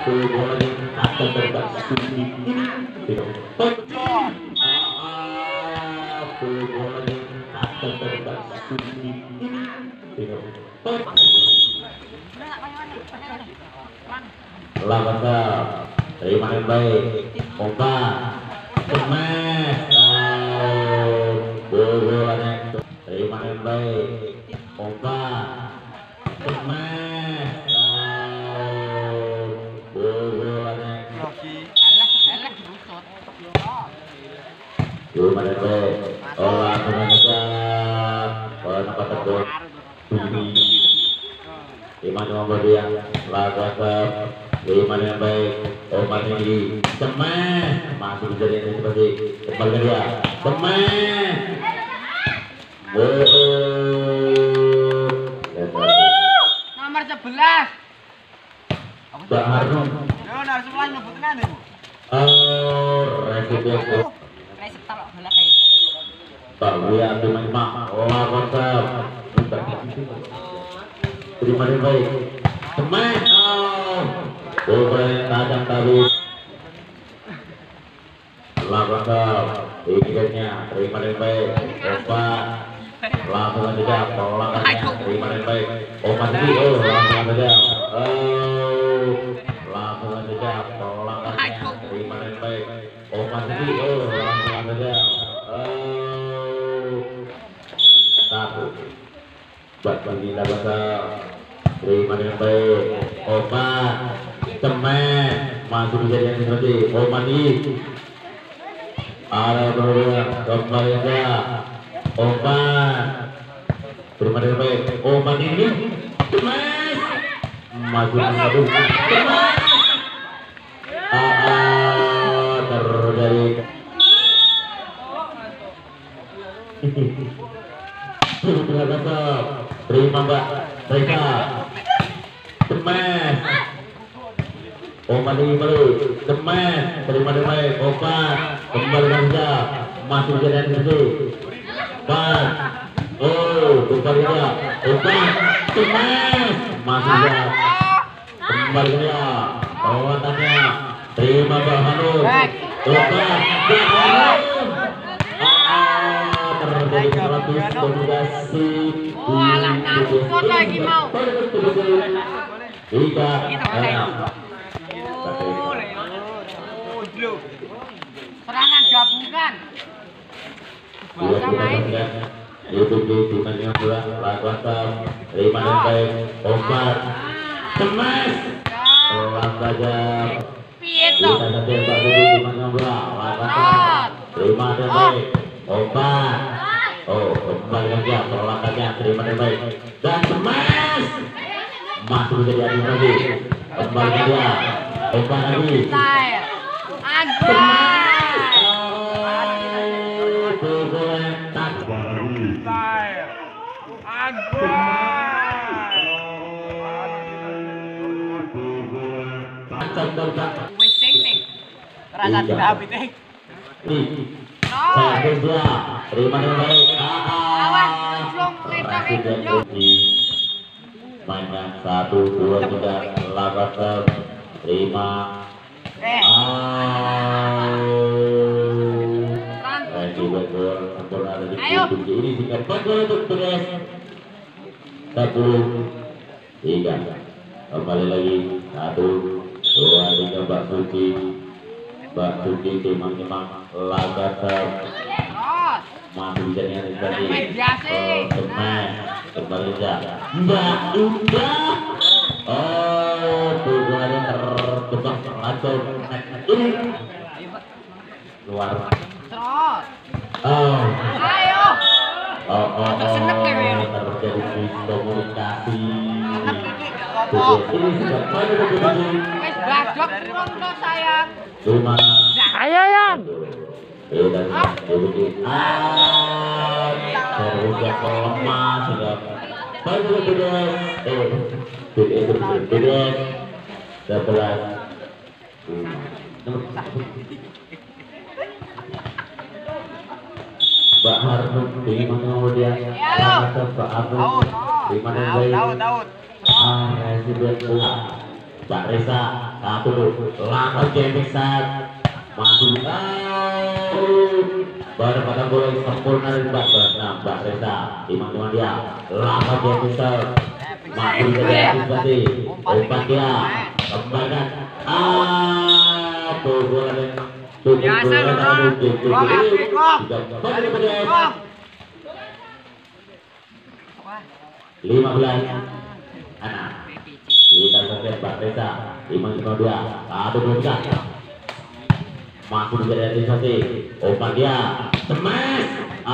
bolanya akan terbagi tidak bolanya akan terbagi tidak lawan terima yang baik umpan semes bolanya terima yang baik umpan semes bolanya terima yang baik olah mengejar bola nampak tergol lima nomor dia laga ke lima yang baik umpan tinggi semes masih kejadian seperti kembali dia semes nomor 11 Mbak Harnum nomor 11 nyebutkan nih residen resep taruh bola kayak Pak Wia Tumak lawan terima yang baik semes bola yang tajam tadi lawan inginnya terima yang baik umpan langsung saja polakannya terima yang baik umpan tinggi langsung saja langsung saja polakannya terima yang baik umpan tinggi langsung saja satu buat bagi lawan terima yang baik umpan semen masuk kejadian seperti umpan tinggi ada berdua kembali aja umpan terima yang baik umpan ini semes masuk satu semes terjadi terima mbak mereka semes umpan tinggi balik semes terima yang baik umpan kembali saja masuk kejadian itu umpan kembali dia umpan semes masuk dia kembali dia kawatannya terima Mbak Hanum umpan terjadi seratus komunikasi lagi mau tiga serangan gabungan itu di timnya bola lawan terima yang baik umpan semes pelan saja kita tembak di timnya bola lawan terima yang baik umpan kembali saja perlatannya terima yang baik dan semes masuk jadi adu lagi kembali saja umpan lagi terasa tidak habis terima yang baik mainan 1, 2, 3 lawan terima ini singkat betul untuk beres 10 3 kembali lagi 1 2 3 Mbak Suci timang laga masih jadinya tadi kembali aja Mbak udah pukulannya terjebak langsung ini luar ayo terjadi miskomunikasi ini sudah pada begitu badok turun ke sayang cuma ayo yang dan begitu terusnya lemah sudah pada beres 11 Mbak Harnum di mana dia? Pak Harnum di mana dia? Residen bola Mbak Reza satu lakukan jemisan maju baru pada bola sempurna dari Mbak Reza iman dia lakukan jemisan maju dari tadi umpan dia kembalikan bola Biasa dong. kembali 15 anak kita selesai Mbak Reza 5-2 satu belum masih bisa realisasi umpan dia smash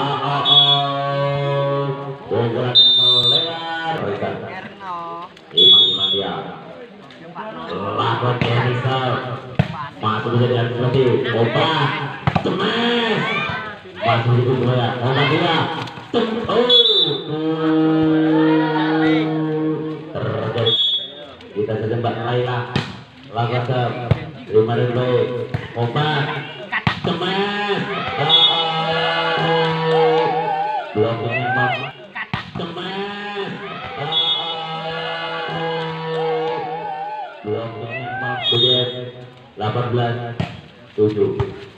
bola melewat Reza 5 dia lakukan misal masih bisa realisasi umpan smash masih bisa ya umpan dia kita saja Mbak Laila lakukan 5 dan baik obat cemas bloknya Mbak cemas bloknya Mbak Budian 18-7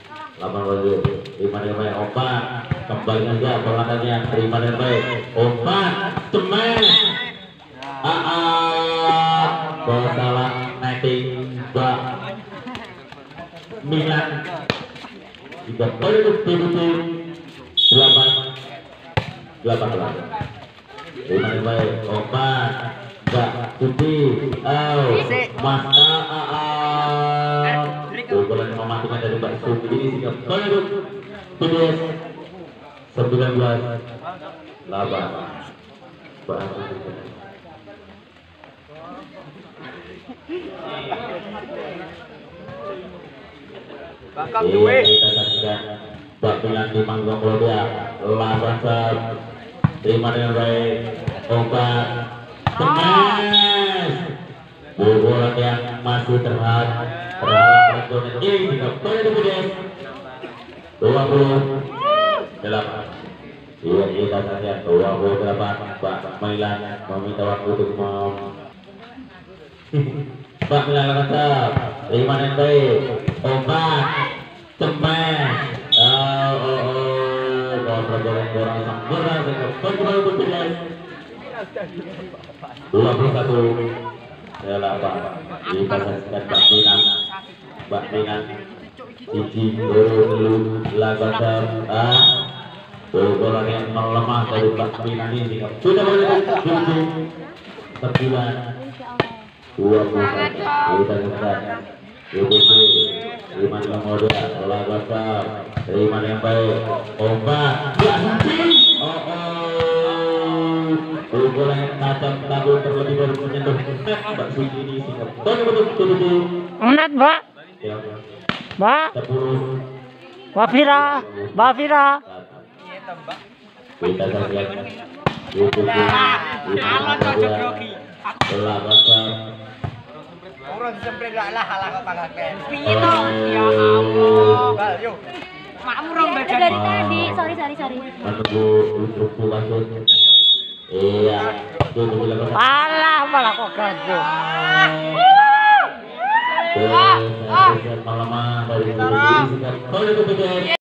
5 dan baik obat kembali aja perlatannya 5 dan baik obat cemas salah netting Mbak Milan juga perlu tim 8 baik obat Mbak Tuti Mas bola mematikan dari Mbak Suti ini sehingga perlu tim 19-8 Mbak Bakal duit. Kita saksikan Mbak Milan di panggung Claudia lawan terima dengan baik obat smash bola yang masih terhalang ini juga boleh dibeli 28 iya kita saksikan 28 Mbak Milan meminta waktu untuk Mbak Milan langsung 5 yang baik obat smash orang sempurna sehingga kembali berbeda 21 8 kita saksikan Mbak Milan Cici dulu lakukan bola yang melemah dari Mbak Milan ini sudah boleh 9 21 kita saksikan UBC 5 lakukan 5 yang baik obat bola yang tajam tabur terlebih baru menyentuh Mbak Suci ini sehingga betul-betul Menat, Mbak. 10 Mbak Fira. kita saksikan UBC 5 lakukan Orang semprit lah kok pangake. Piye to? Ya Allah. Bal yo. Makmu rong badan. Dari tadi, sorry. menunggu instruksi lanjut iya itu dilakukan Malah kok gagal. malam dari